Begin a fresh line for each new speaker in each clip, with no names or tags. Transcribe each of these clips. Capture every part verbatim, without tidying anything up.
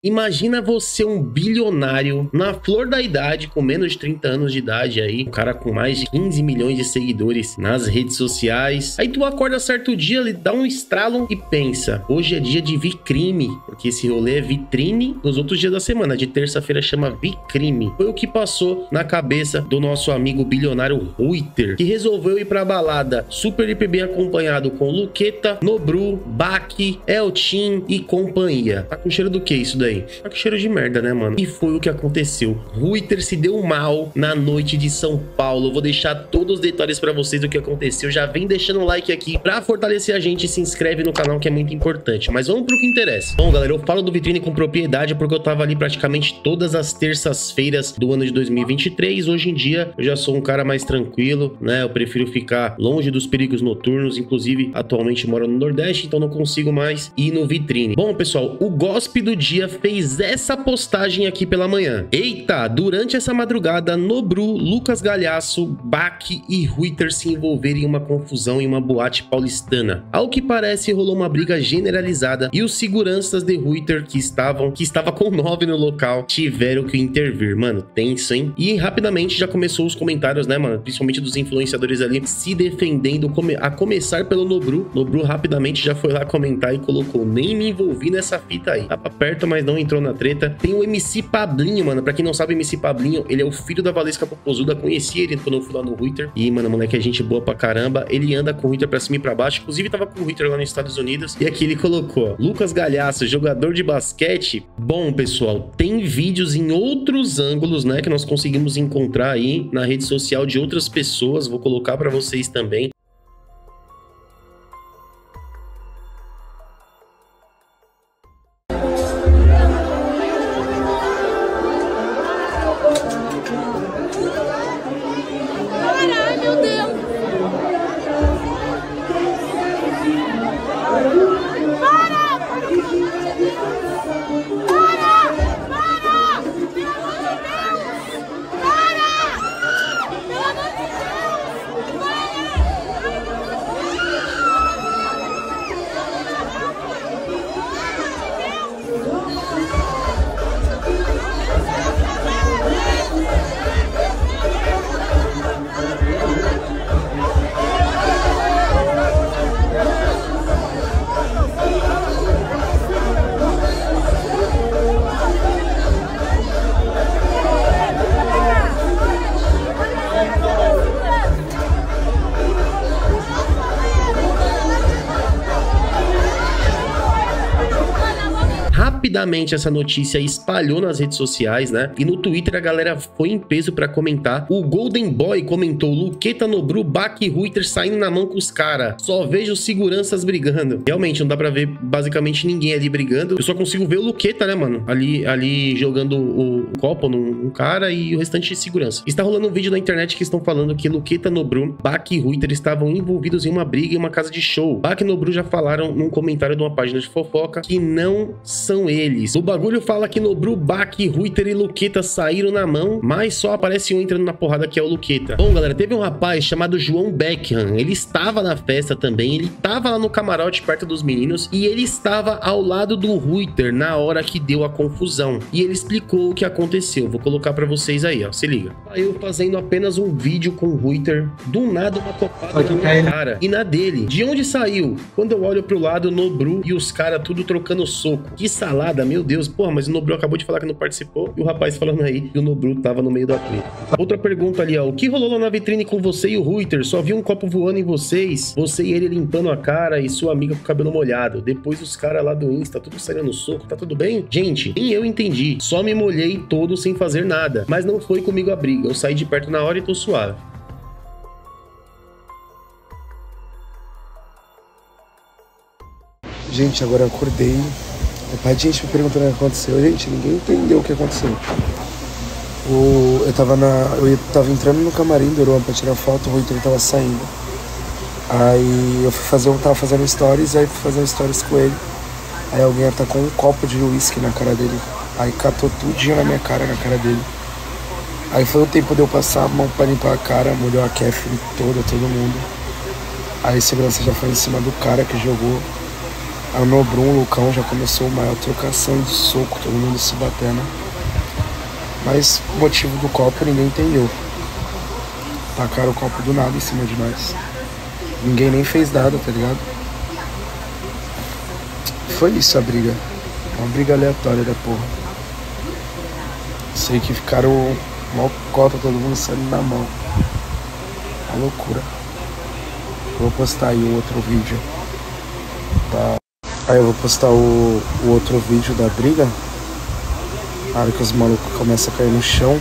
Imagina você um bilionário na flor da idade, com menos de trinta anos de idade aí, um cara com mais de quinze milhões de seguidores nas redes sociais. Aí tu acorda certo dia, ele dá um estralo e pensa, hoje é dia de Vicrime, porque esse rolê é vitrine nos outros dias da semana. De terça-feira chama Vicrime. Foi o que passou na cabeça do nosso amigo bilionário Ruiter, que resolveu ir pra balada super hiper bem acompanhado com Luqueta, Nobru, Baki, Eltin e companhia. Tá com cheiro do que isso daí? Tá com cheiro de merda, né, mano? E foi o que aconteceu. Ruiter se deu mal na noite de São Paulo. Eu vou deixar todos os detalhes pra vocês do que aconteceu. Já vem deixando um like aqui pra fortalecer a gente e se inscreve no canal, que é muito importante. Mas vamos pro que interessa. Bom, galera, eu falo do Vitrine com propriedade porque eu tava ali praticamente todas as terças-feiras do ano de dois mil e vinte e três. Hoje em dia, eu já sou um cara mais tranquilo, né? Eu prefiro ficar longe dos perigos noturnos. Inclusive, atualmente moro no Nordeste, então não consigo mais ir no Vitrine. Bom, pessoal, o Gospe do dia fez essa postagem aqui pela manhã. Eita, durante essa madrugada, Nobru, Lucas Galhaço, Baki e Ruiter se envolveram em uma confusão em uma boate paulistana. Ao que parece, rolou uma briga generalizada e os seguranças de Ruiter, que estavam, que estava com nove no local, tiveram que intervir. Mano, tenso, hein? E rapidamente já começou os comentários, né, mano? Principalmente dos influenciadores ali, se defendendo, come a começar pelo Nobru. Nobru rapidamente já foi lá comentar e colocou, nem me envolvi nessa fita aí. Tava perto, mas não entrou na treta. Tem o M C Pablinho, mano. Pra quem não sabe, o M C Pablinho, ele é o filho da Valesca Popozuda. Conheci ele quando eu fui lá no Ruiter. E, mano, moleque é gente boa pra caramba. Ele anda com o Ruiter pra cima e pra baixo. Inclusive, tava com o Ruiter lá nos Estados Unidos. E aqui ele colocou, ó, Lucas Galhaço, jogador de basquete. Bom, pessoal, tem vídeos em outros ângulos, né, que nós conseguimos encontrar aí na rede social de outras pessoas. Vou colocar pra vocês também. Rapidamente essa notícia espalhou nas redes sociais, né? E no Twitter a galera foi em peso pra comentar. O Golden Boy comentou, Luqueta, Nobru, Baki e Ruiter saindo na mão com os caras. Só vejo seguranças brigando. Realmente, não dá pra ver basicamente ninguém ali brigando. Eu só consigo ver o Luqueta, né, mano? Ali, ali jogando o copo num um cara e o restante de segurança. Está rolando um vídeo na internet que estão falando que Luqueta, Nobru, Baki e Ruiter estavam envolvidos em uma briga em uma casa de show. Baki e Nobru já falaram num comentário de uma página de fofoca que não são eles. O bagulho fala que Nobru, Baki, Ruiter e Luqueta saíram na mão, mas só aparece um entrando na porrada, que é o Luqueta. Bom, galera, teve um rapaz chamado João Beckham. Ele estava na festa também, ele estava lá no camarote perto dos meninos e ele estava ao lado do Ruiter na hora que deu a confusão. E ele explicou o que aconteceu. Vou colocar pra vocês aí, ó. Se liga. Eu fazendo apenas um vídeo com o Ruiter, do nada uma copada na minha cara e na dele. De onde saiu? Quando eu olho pro lado, Nobru e os caras tudo trocando soco. Que salada, meu Deus. Porra, mas o Nobru acabou de falar que não participou e o rapaz falando aí que o Nobru tava no meio da treta. Outra pergunta ali, ó. O que rolou lá na vitrine com você e o Ruiter? Só vi um copo voando em vocês. Você e ele limpando a cara e sua amiga com o cabelo molhado. Depois os caras lá do Insta, tudo saindo no soco. Tá tudo bem? Gente, nem eu entendi. Só me molhei todo sem fazer nada. Mas não foi comigo a briga. Eu saí de perto na hora e tô suave.
Gente, agora eu acordei. O pai de gente me perguntando o que aconteceu. Gente, ninguém entendeu o que aconteceu. O, eu tava na. Eu tava entrando no camarim do Europa pra tirar foto, o Ruiter tava saindo. Aí eu fui fazer, eu tava fazendo stories, aí fui fazer stories com ele. Aí alguém atacou um copo de uísque na cara dele. Aí catou tudinho na minha cara, na cara dele. Aí foi o tempo de eu passar a mão pra limpar a cara, molhou a Catherine toda, todo mundo. Aí a segurança já foi em cima do cara que jogou. A Nobrum, o Lucão já começou uma maior trocação de soco, todo mundo se batendo. Mas o motivo do copo ninguém entendeu. Tacaram o copo do nada em cima de nós. Ninguém nem fez nada, tá ligado? Foi isso a briga. Uma briga aleatória da porra. Sei que ficaram mal cota, todo mundo saindo na mão. Uma loucura. Vou postar aí o outro vídeo. Tá. Aí eu vou postar o, o outro vídeo da briga. Na hora que os malucos começam a cair no chão.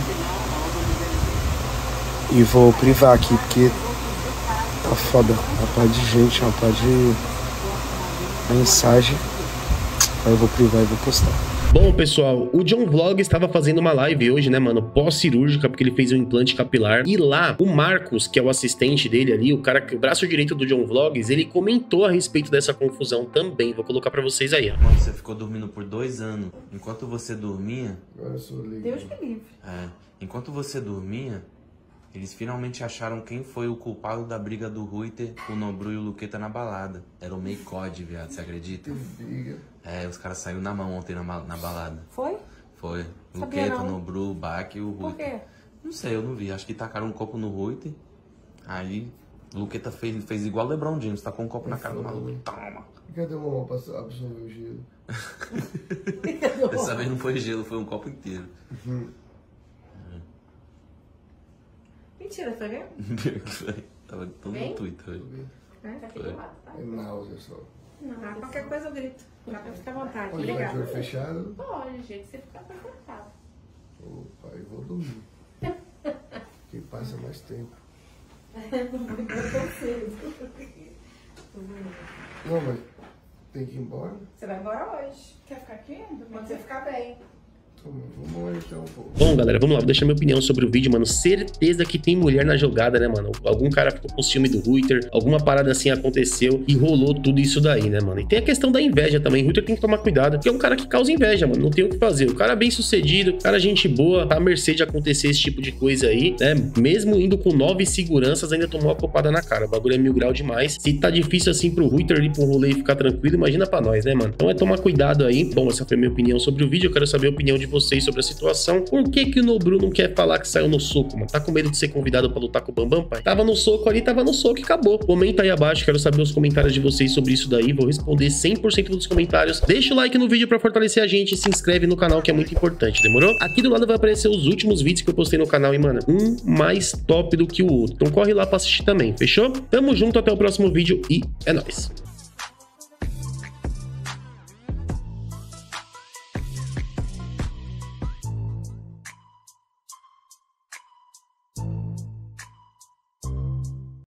E vou privar aqui, porque tá foda. Uma par de gente, uma par de mensagem. Aí eu vou privar e vou postar.
Bom, pessoal, o John Vlog estava fazendo uma live hoje, né, mano, pós-cirúrgica, porque ele fez um implante capilar. E lá, o Marcos, que é o assistente dele ali, o cara, o braço direito do John Vlogs, ele comentou a respeito dessa confusão também. Vou colocar pra vocês aí, ó.
Mano, você ficou dormindo por dois anos. Enquanto você dormia...
Deus me livre.
É, enquanto você dormia, eles finalmente acharam quem foi o culpado da briga do Ruiter, o Nobru e o Luqueta na balada. Era o Meicode, viado, você acredita? É, os caras saíram na mão ontem na, na balada.
Foi?
Foi.
Sabia
Luqueta,
não.
Nobru, o Bach e o Ruiter.
Por quê?
Não sei, eu não vi. Acho que tacaram um copo no Ruiter. Aí, o Luqueta fez, fez igual o LeBron James, tacou um copo na cara do maluco. Toma!
Cadê o mamão pra absorver o gelo?
Dessa vez não foi gelo, foi um copo inteiro.
Uhum.
Mentira, tá vendo?
Tava todo
Bem?
no Twitter hoje.
É, tá aqui do lado, tá?
É náusea só.
Não, ah, qualquer coisa eu grito. Dá pra ficar à vontade.
Pode ficar de olho
Obrigada.
fechado?
Pode, gente, você fica confortável.
Opa, eu vou dormir. Quem passa mais tempo.
Não vou tão cedo.
Não, mas tem que ir embora?
Você vai embora hoje. Quer ficar aqui? Quando você ficar bem.
Vamos então um pouco.
Bom, galera, vamos lá, vou deixar minha opinião sobre o vídeo, mano. Certeza que tem mulher na jogada, né, mano? Algum cara ficou com ciúme do Ruiter, alguma parada assim aconteceu e rolou tudo isso daí, né, mano? E tem a questão da inveja também. O Ruiter tem que tomar cuidado, porque é um cara que causa inveja, mano. Não tem o que fazer. O cara é bem sucedido, o cara é gente boa, tá à mercê de acontecer esse tipo de coisa aí, né? Mesmo indo com nove seguranças, ainda tomou a copada na cara. O bagulho é mil grau demais. Se tá difícil assim pro Ruiter ir pro rolê e ficar tranquilo, imagina pra nós, né, mano? Então é tomar cuidado aí. Bom, essa foi a minha opinião sobre o vídeo. Eu quero saber a opinião de vocês sobre a situação. Por que que o Nobru não quer falar que saiu no soco, mano? Tá com medo de ser convidado pra lutar com o Bambam, pai? Tava no soco ali, tava no soco e acabou. Comenta aí abaixo, quero saber os comentários de vocês sobre isso daí. Vou responder cem por cento dos comentários. Deixa o like no vídeo pra fortalecer a gente e se inscreve no canal, que é muito importante, demorou? Aqui do lado vai aparecer os últimos vídeos que eu postei no canal e, mano, um mais top do que o outro. Então corre lá pra assistir também, fechou? Tamo junto, até o próximo vídeo e é nóis.